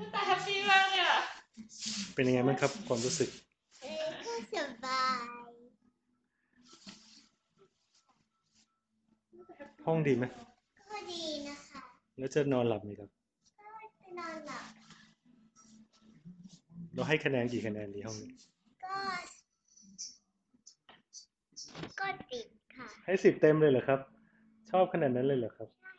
แต่แฮปปี้มากเลยอ่ะเป็นยังไงบ้างครับความรู้สึกก็สบายห้องดีไหมก็ดีนะคะแล้วจะนอนหลับไหมครับก็จะนอนหลับเราให้คะแนนกี่คะแนนดีห้องนี้ก็ก็ติดค่ะให้10 เต็มเลยเหรอครับชอบขนาดนั้นเลยเหรอครับใช่